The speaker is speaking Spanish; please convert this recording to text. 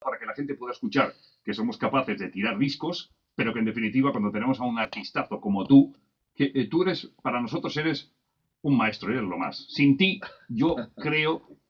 para que la gente pueda escuchar que somos capaces de tirar discos, pero que en definitiva cuando tenemos a un artistazo como tú, que tú eres, para nosotros eres un maestro, eres lo más. Sin ti, yo creo